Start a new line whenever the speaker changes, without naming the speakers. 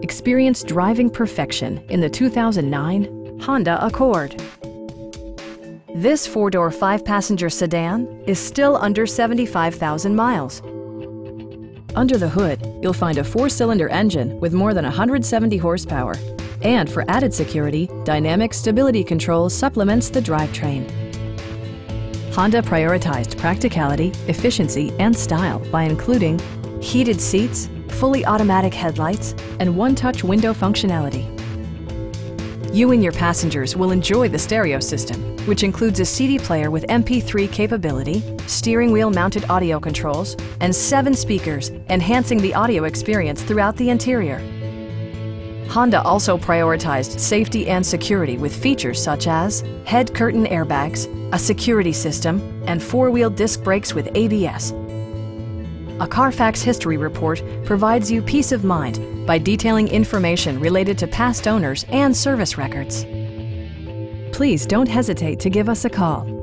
Experience driving perfection in the 2009 Honda Accord. This four-door, five-passenger sedan is still under 75,000 miles. Under the hood, you'll find a four-cylinder engine with more than 170 horsepower. And for added security, dynamic stability control supplements the drivetrain. Honda prioritized practicality, efficiency, and style by including heated seats, fully automatic headlights, and one-touch window functionality. You and your passengers will enjoy the stereo system, which includes a CD player with MP3 capability, steering wheel mounted audio controls, and 7 speakers, enhancing the audio experience throughout the interior. Honda also prioritized safety and security with features such as head curtain airbags, a security system, and four-wheel disc brakes with ABS. A Carfax history report provides you peace of mind by detailing information related to past owners and service records. Please don't hesitate to give us a call.